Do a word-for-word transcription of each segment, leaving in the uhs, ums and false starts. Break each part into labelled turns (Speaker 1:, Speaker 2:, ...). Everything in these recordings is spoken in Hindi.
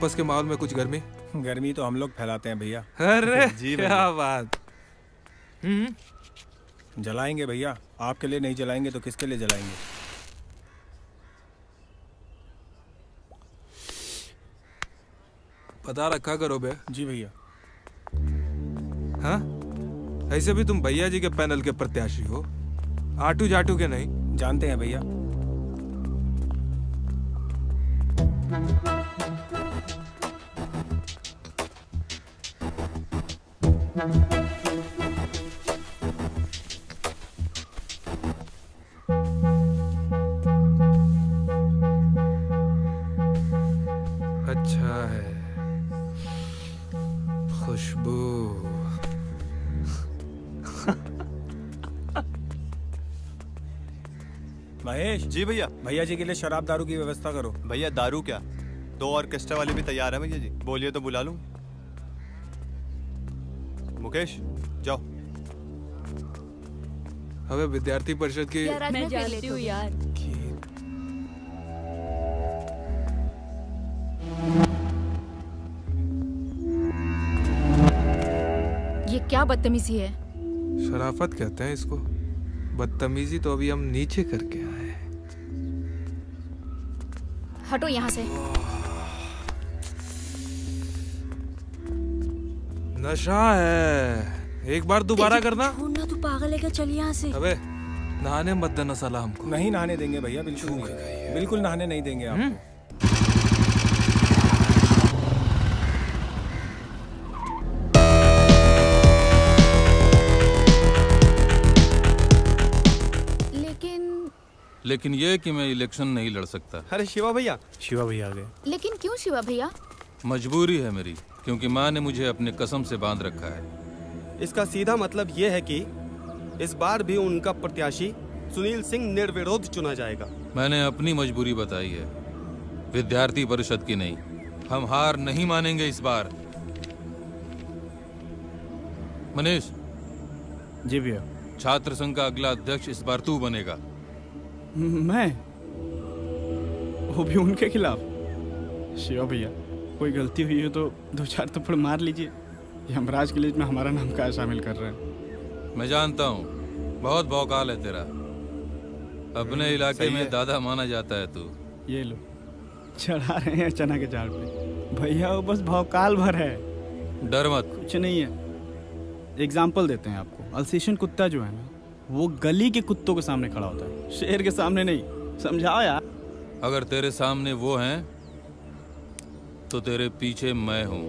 Speaker 1: कैंपस के माहौल में कुछ गर्मी?
Speaker 2: गर्मी तो हम लोग फैलाते हैं भैया।
Speaker 1: अरे
Speaker 2: जी
Speaker 1: क्या बात।
Speaker 2: हम्म जलाएंगे भैया, आपके लिए नहीं जलाएंगे तो किसके लिए जलाएंगे?
Speaker 1: पता रखा करो बे।
Speaker 2: जी भैया।
Speaker 1: हाँ, ऐसे भी तुम भैया जी के पैनल के प्रत्याशी हो, आटू जाटू के नहीं।
Speaker 2: जानते हैं भैया।
Speaker 1: अच्छा है, खुशबू।
Speaker 2: महेश।
Speaker 3: जी भैया।
Speaker 2: भैया जी के लिए शराब दारू की व्यवस्था करो।
Speaker 3: भैया दारू क्या, दो ऑर्केस्ट्रा वाले भी तैयार है भैया जी, बोलिए तो बुला लूं। मुकेश जाओ।
Speaker 1: हमें विद्यार्थी परिषद की
Speaker 4: मैं जानती हूँ यार।
Speaker 5: ये क्या बदतमीजी है?
Speaker 1: शराफत कहते हैं इसको, बदतमीजी तो अभी हम नीचे करके आए हैं।
Speaker 5: हटो यहाँ से।
Speaker 1: नशा है, एक बार दोबारा करना।
Speaker 4: छोड़ना, तू पागल है क्या? चल यहाँ से।
Speaker 1: अबे नहाने मत देना साला हमको।
Speaker 2: नहीं नहाने देंगे भैया, बिल्कुल नहीं, बिल्कुल नहाने नहीं देंगे आपको।
Speaker 6: लेकिन ये कि मैं इलेक्शन नहीं लड़ सकता।
Speaker 3: अरे शिवा भैया।
Speaker 2: शिवा भैया आ गए।
Speaker 5: लेकिन क्यों शिवा भैया?
Speaker 6: मजबूरी है मेरी, क्योंकि माँ ने मुझे अपने कसम से बांध रखा है।
Speaker 3: इसका सीधा मतलब ये है कि इस बार भी उनका प्रत्याशी सुनील सिंह निर्विरोध चुना जाएगा।
Speaker 6: मैंने अपनी मजबूरी बताई है, विद्यार्थी परिषद की नहीं। हम हार नहीं मानेंगे इस बार। मनीष।
Speaker 2: जी भैया।
Speaker 6: छात्र संघ का अगला अध्यक्ष इस बार तू बनेगा।
Speaker 2: मैं? वो भी उनके खिलाफ? शिवा भैया, कोई गलती हुई हो तो दो चार थप्पड़ मार लीजिए। यमराज की लिस्ट में हमारा नाम क्या शामिल कर रहे हैं?
Speaker 6: मैं जानता हूँ, बहुत भौकाल है तेरा। अपने इलाके में दादा माना जाता है तू।
Speaker 2: ये लो, चढ़ा रहे हैं चना के झाड़ पे। भैया वो बस भौकाल भर है,
Speaker 6: डर मत।
Speaker 2: कुछ नहीं है। एग्जाम्पल देते हैं आपको। अल्सेशियन कुत्ता जो है ना, वो गली के कुत्तों के सामने खड़ा होता है, शेर के सामने नहीं। समझाओ यार।
Speaker 6: अगर तेरे सामने वो हैं, तो तेरे पीछे मैं हूं।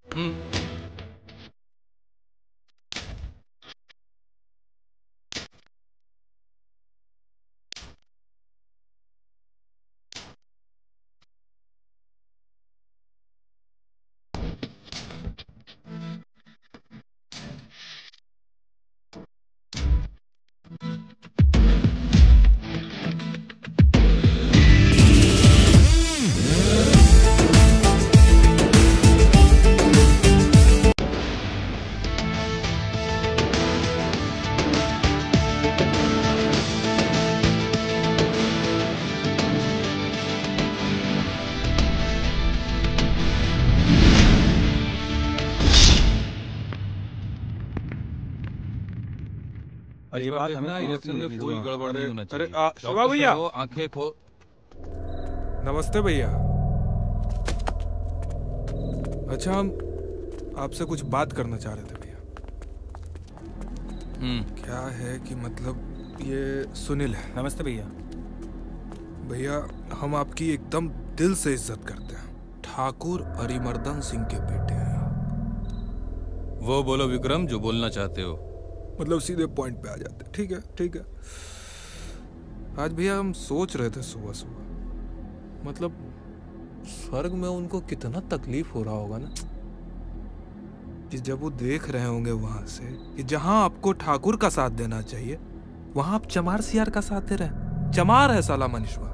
Speaker 1: ये बात है ना, इलेक्शन में
Speaker 6: कोई गड़बड़ नहीं होना चाहिए।
Speaker 1: अरे शिवा भैया,
Speaker 6: आंखें खोल।
Speaker 1: नमस्ते भैया। अच्छा, हम आपसे कुछ बात करना चाह रहे थे भैया।
Speaker 6: हम्म
Speaker 1: क्या है कि मतलब ये सुनील है।
Speaker 2: नमस्ते भैया।
Speaker 1: भैया हम आपकी एकदम दिल से इज्जत करते हैं। ठाकुर अरिमर्दन सिंह के बेटे हैं।
Speaker 6: वो बोलो विक्रम जो बोलना चाहते हो।
Speaker 1: मतलब सीधे पॉइंट पे आ जाते। ठीक है ठीक है। आज भैया हम सोच रहे थे सुबह सुबह, मतलब स्वर्ग में उनको कितना तकलीफ हो रहा होगा ना, कि जब वो देख रहे होंगे वहां से कि जहां आपको ठाकुर का साथ देना चाहिए, वहां आप चमार सियार का साथ दे रहे हैं। चमार है साला मनीषवा।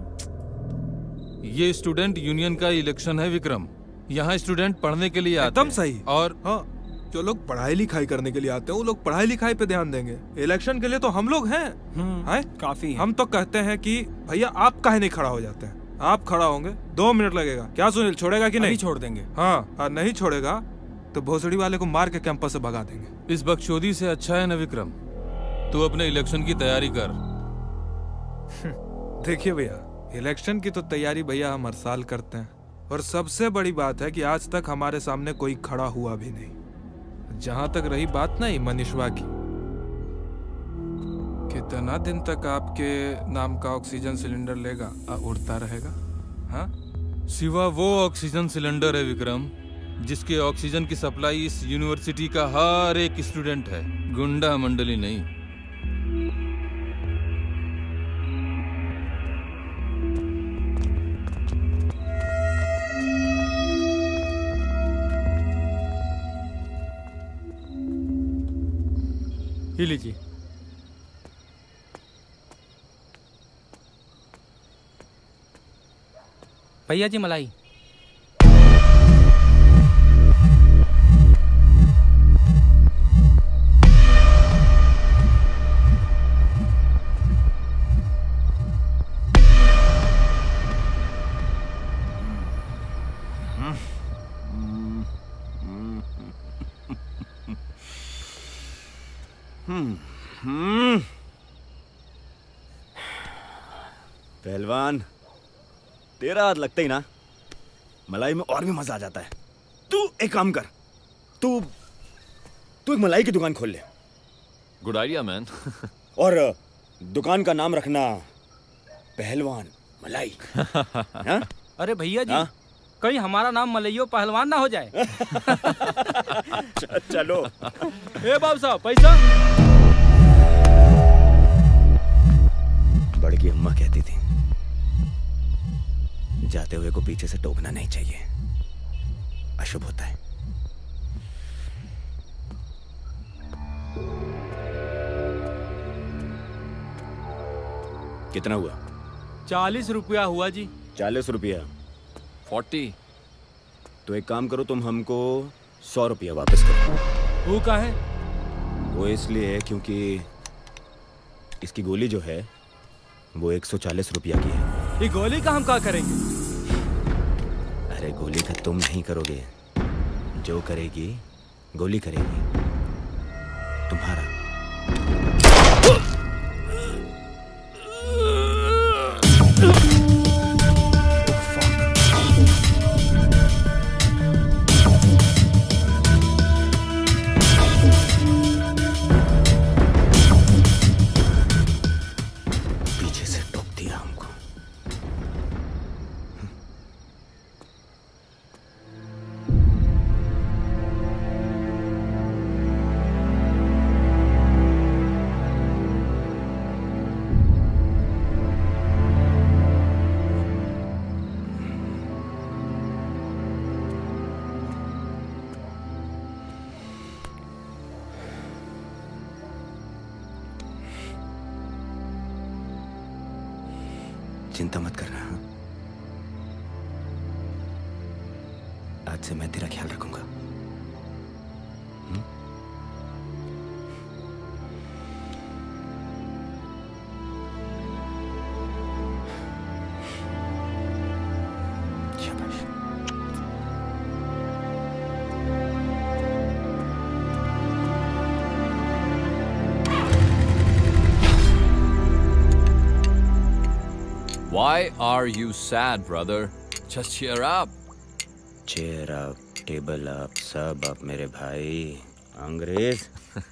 Speaker 6: ये स्टूडेंट यूनियन का इलेक्शन है विक्रम। यहाँ स्टूडेंट पढ़ने के लिए आते हैं।
Speaker 1: एकदम सही।
Speaker 6: और
Speaker 1: हाँ, जो लोग पढ़ाई लिखाई करने के लिए आते हैं वो लोग पढ़ाई लिखाई पे ध्यान देंगे। इलेक्शन के लिए तो हम लोग हैं। हैं?
Speaker 2: काफी हैं।
Speaker 1: हम तो कहते हैं कि भैया आप काहे नहीं खड़ा हो जाते हैं। आप खड़ा होंगे, दो मिनट लगेगा। क्या सुनील, छोड़ेगा कि नहीं?
Speaker 3: छोड़ देंगे।
Speaker 1: हाँ, और नहीं छोड़ेगा तो भोसड़ी वाले को मार के कैंपस से भगा देंगे।
Speaker 6: इस बकचोदी से अच्छा है ना विक्रम, तू अपने इलेक्शन की तैयारी कर।
Speaker 1: देखिए भैया, इलेक्शन की तो तैयारी भैया हम हर साल करते हैं, और सबसे बड़ी बात है कि आज तक हमारे सामने कोई खड़ा हुआ भी नहीं। जहां तक रही बात ना मनीषवा की, कितना दिन तक आपके नाम का ऑक्सीजन सिलेंडर लेगा और उड़ता रहेगा? हाँ,
Speaker 6: सिवा वो ऑक्सीजन सिलेंडर है विक्रम, जिसके ऑक्सीजन की सप्लाई इस यूनिवर्सिटी का हर एक स्टूडेंट है, गुंडा मंडली नहीं।
Speaker 2: ये लीजिए।
Speaker 7: भैया जी मलाई।
Speaker 8: पहलवान, तेरा हाथ लगता ही ना मलाई में और भी मजा आ जाता है। तू एक काम कर, तू तू एक मलाई की दुकान खोल ले।
Speaker 9: Good idea man.
Speaker 8: और दुकान का नाम रखना पहलवान मलाई। हा?
Speaker 7: अरे भैया जी,
Speaker 8: हाँ?
Speaker 7: कहीं हमारा नाम मलइयो पहलवान ना हो जाए।
Speaker 8: चलो।
Speaker 7: ए बाबू साहब, पैसा।
Speaker 8: बड़की अम्मा कहती थी, जाते हुए को पीछे से टोकना नहीं चाहिए, अशुभ होता है। कितना हुआ?
Speaker 7: चालीस रुपया हुआ जी।
Speaker 8: चालीस रुपया?
Speaker 9: फोर्टी।
Speaker 8: तो एक काम करो, तुम हमको सौ रुपया वापस करो।
Speaker 7: वो का है?
Speaker 8: वो इसलिए क्योंकि इसकी गोली जो है वो एक सौ चालीस रुपया की है।
Speaker 7: ये गोली का हम क्या करेंगे?
Speaker 8: अरे गोली का तुम नहीं करोगे, जो करेगी गोली करेगी तुम्हारा। पीछे से टोक दिया हमको। चिंता मत करना, हाँ? आज से मैं तेरा ख्याल रखूंगा। हुँ? शाबाश।
Speaker 9: Why are you sad, brother? Just cheer up.
Speaker 8: Chair up, table up, सब अप मेरे भाई। अंग्रेज।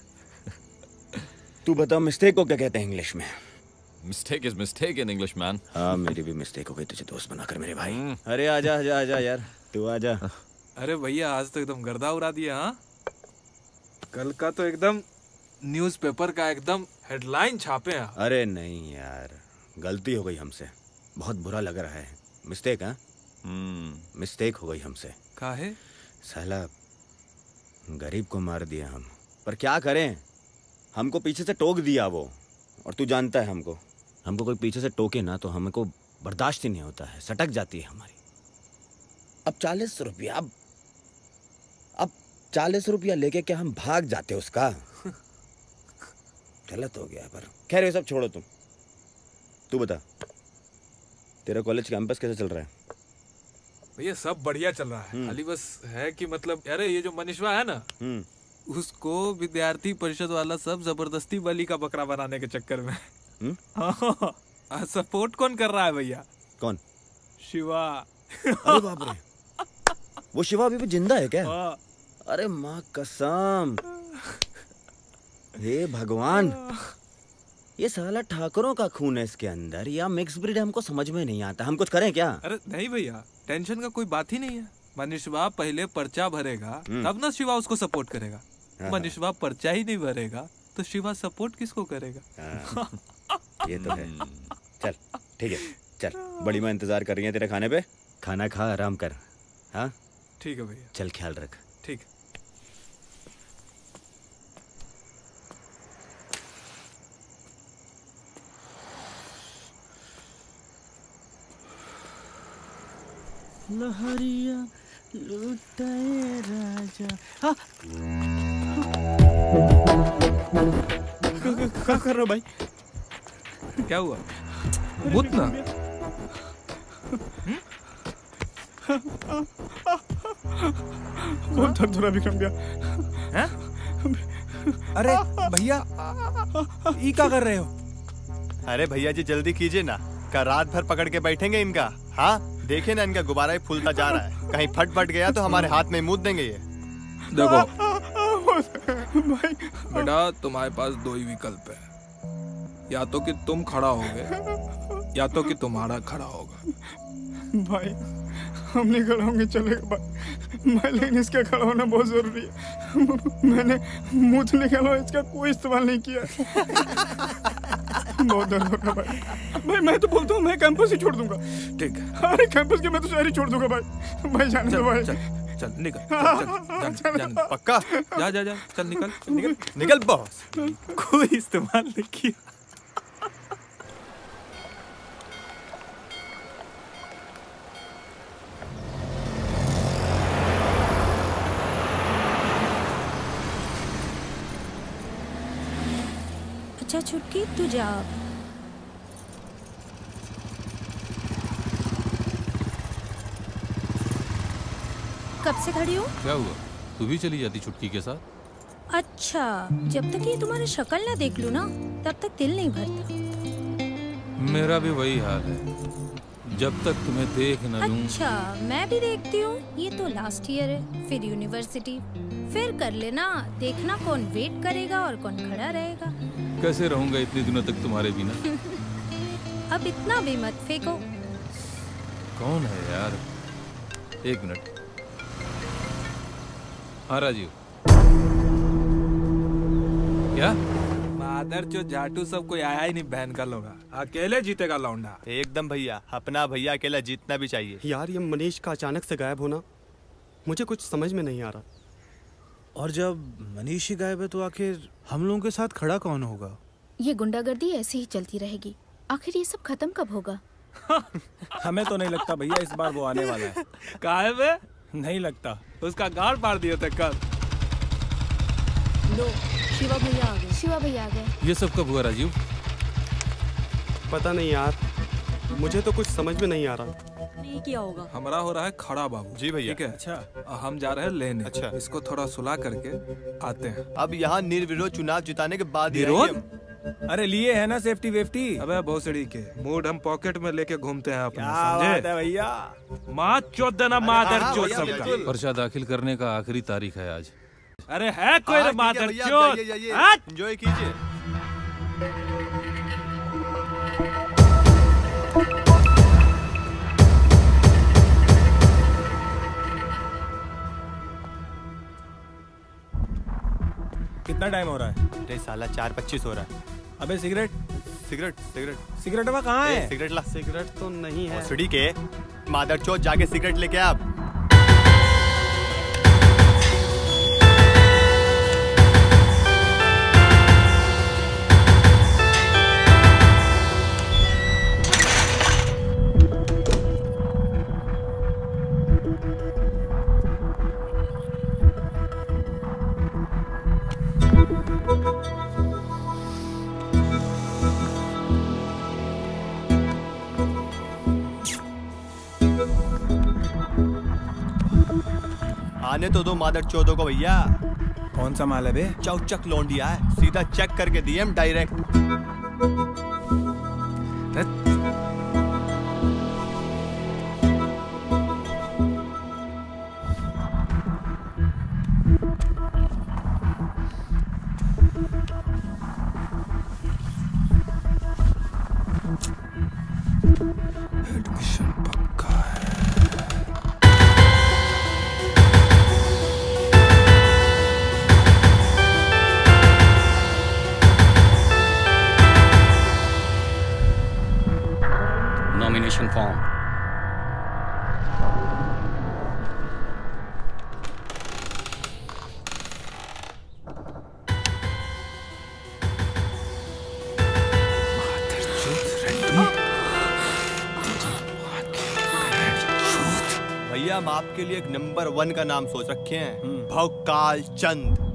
Speaker 8: तू बता, मिस्टेक को क्या कहते हैं इंग्लिश में?
Speaker 9: Mistake is mistake in English, man.
Speaker 8: हाँ, मेरी भी मिस्टेक हो गई तुझे दोस्त बनाकर मेरे भाई। अरे आजा आजा आजा यार, तू आजा।
Speaker 1: अरे भैया, आज तो एकदम गर्दा उड़ा दिया। हाँ, कल का तो एकदम न्यूज़पेपर का एकदम हेडलाइन छापे हैं।
Speaker 8: अरे नहीं यार, गलती हो गई हमसे, बहुत बुरा लग रहा है। मिस्टेक? हाँ, मिस्टेक हो गई हमसे।
Speaker 1: काहे?
Speaker 8: साला गरीब को मार दिया हम, पर क्या करें, हमको पीछे से टोक दिया वो। और तू जानता है हमको हमको कोई पीछे से टोके ना तो हमको बर्दाश्त ही नहीं होता है, सटक जाती है हमारी। अब चालीस रुपया अब अब चालीस रुपया लेके क्या हम भाग जाते उसका? गलत हो गया, पर खैर ये सब छोड़ो। तुम तू बता, तेरा कॉलेज कैंपस कैसे चल रहा है?
Speaker 1: भैया सब बढ़िया चल रहा है, खाली बस है कि मतलब अरे ये जो मनीषवा है ना, उसको विद्यार्थी परिषद वाला सब जबरदस्ती बलि का बकरा बनाने के चक्कर में। हाँ, सपोर्ट कौन कर रहा है भैया?
Speaker 8: कौन?
Speaker 1: शिवा।
Speaker 8: अरे बाप रे, वो शिवा अभी भी जिंदा है क्या? अरे माँ कसम, हे भगवान, ये साला ठाकुरों का खून है इसके अंदर या मिक्स ब्रीड, हमको समझ में नहीं आता। हम कुछ करें क्या?
Speaker 1: अरे नहीं भैया, टेंशन का कोई बात ही नहीं है। मनीषवा पहले पर्चा भरेगा तब ना शिवा उसको सपोर्ट करेगा। मनीषवा पर्चा ही नहीं भरेगा तो शिवा सपोर्ट किसको करेगा?
Speaker 8: ये तो है। चल ठीक है, चल, बड़ी माँ इंतजार कर रही है तेरे खाने पे, खाना खा, आराम कर। हाँ
Speaker 1: ठीक है भैया,
Speaker 8: चल ख्याल रख।
Speaker 1: ठीक।
Speaker 2: लहरिया लुटाए राजा। हाँ क्या कर रहे हो भाई?
Speaker 1: क्या हुआ? मुत ना।
Speaker 2: बहुत दर्द हो रहा विक्रम भैया।
Speaker 7: हैं? अरे भैया ये क्या कर रहे हो?
Speaker 3: अरे भैया जी जल्दी कीजिए ना, का रात भर पकड़ के बैठेंगे इनका। हाँ देखिए ना, इनका गुब्बारा ही फूलता जा रहा है, कहीं फट फट गया तो हमारे हाथ में मुद देंगे ये।
Speaker 1: देखो बेटा, तुम्हारे पास दो ही विकल्प है, या तो कि तुम खड़ा होगे या तो कि तुम्हारा खड़ा होगा।
Speaker 2: भाई हम नहीं खड़ा होंगे, चलेगा भाई, मैं लेकिन इसका खड़ा होना बहुत जरूरी है। मैंने मुंह निकाला, इसका कोई इस्तेमाल नहीं किया। बहुत दर्द हो रहा भाई। भाई मैं तो बोलता हूँ मैं कैंपस ही छोड़ दूंगा।
Speaker 1: ठीक है।
Speaker 2: अरे कैंपस के मैं तो शहर ही छोड़ दूंगा भाई। भाई जाने दो भाई।
Speaker 1: चल, चल निकल, चल, चल, चल, चल,
Speaker 3: पक्का?
Speaker 1: जा जा जा, चल निकल,
Speaker 3: निकल, निकल बॉस।
Speaker 1: कोई इस्तेमाल नहीं किया।
Speaker 4: अच्छा छुटकी, तू जा। कब से खड़ी हो?
Speaker 6: क्या हुआ, तू भी चली जाती छुटकी के साथ?
Speaker 4: अच्छा, जब तक ये तुम्हारी शक्ल ना देख लूं ना तब तक दिल नहीं भरता।
Speaker 6: मेरा भी वही हाल है, जब तक तुम्हें देख न लूं।
Speaker 4: अच्छा मैं भी देखती हूँ, ये तो लास्ट ईयर है, फिर यूनिवर्सिटी, फिर कर लेना, देखना कौन वेट करेगा और कौन खड़ा रहेगा।
Speaker 6: कैसे रहूंगा इतने दिनों तक तुम्हारे बिना?
Speaker 4: अब इतना भी मत फेंको।
Speaker 6: कौन है यार? एक मिनट। हाँ राजीव। क्या?
Speaker 1: मादर जो जाटू सब कोई आया ही नहीं, बहन का लोगा, अकेले जीतेगा लौंडा।
Speaker 3: एकदम भैया, अपना भैया अकेला जीतना भी चाहिए।
Speaker 2: यार ये मनीष का अचानक से गायब होना मुझे कुछ समझ में नहीं आ रहा।
Speaker 10: और जब मनीष ही गायब है तो आखिर हम लोगों के साथ खड़ा कौन होगा?
Speaker 5: ये गुंडागर्दी ऐसे ही चलती रहेगी, आखिर ये सब खत्म कब होगा?
Speaker 7: हमें तो नहीं लगता भैया इस बार वो आने वाला है।
Speaker 1: गायब है?
Speaker 7: नहीं लगता,
Speaker 1: उसका गाड़ पार दिए थे कल।
Speaker 4: लो, शिवा भैया आ गए।
Speaker 5: शिवा भैया आ गए।
Speaker 6: ये सब कब हुआ राजीव?
Speaker 2: पता नहीं यार, मुझे तो कुछ समझ में नहीं आ रहा।
Speaker 4: नहीं किया होगा।
Speaker 1: हमारा हो रहा है खड़ा बाबू।
Speaker 3: जी भैया।
Speaker 1: ठीक है।
Speaker 7: अच्छा,
Speaker 1: हम जा रहे हैं लेने।
Speaker 3: अच्छा।
Speaker 1: इसको थोड़ा सुलह करके आते हैं।
Speaker 3: अब यहाँ निर्विरोध चुनाव जिताने के बाद ही
Speaker 1: विरोध?
Speaker 3: आएंगे हम।
Speaker 7: अरे लिए है ना सेफ्टी वेफ्टी।
Speaker 1: अबे भोसड़ी के मूड हम पॉकेट में लेके घूमते हैं अपना,
Speaker 7: क्या बात है
Speaker 1: समझे?
Speaker 7: भैया?
Speaker 1: माँ चोद देना, मादर
Speaker 3: हाँ,
Speaker 1: चोद
Speaker 3: भैया,
Speaker 1: सबका।
Speaker 3: बिल्कुल।
Speaker 6: पर्चा दाखिल करने का आखिरी तारीख है आज।
Speaker 1: अरे है कोई
Speaker 3: हाँ,
Speaker 1: मादर
Speaker 3: ठीक है भैया,
Speaker 1: चोद?
Speaker 3: जाइए, जाइए,
Speaker 1: हट!
Speaker 3: एंजॉय कीजिए।
Speaker 7: कितना टाइम हो रहा है?
Speaker 3: अरे साला चार पच्चीस हो रहा है।
Speaker 7: अबे सिगरेट
Speaker 3: सिगरेट सिगरेट
Speaker 7: सिगरेट में कहाँ
Speaker 3: ए,
Speaker 7: है?
Speaker 3: सिगरेट ला।
Speaker 2: सिगरेट तो नहीं है।
Speaker 3: भोसड़ी के मादर चौथ जाके सिगरेट लेके आ। अब आने तो दो मादर चौदों को भैया।
Speaker 7: कौन सा माल है बे?
Speaker 3: चौचक लौंडिया है, सीधा चेक करके दिए हम डायरेक्ट।
Speaker 1: एडमिशन पक्का है।
Speaker 11: Nomination form.
Speaker 3: भैया हम आपके लिए एक नंबर वन का नाम सोच रखे हैं, भवकाल चंद।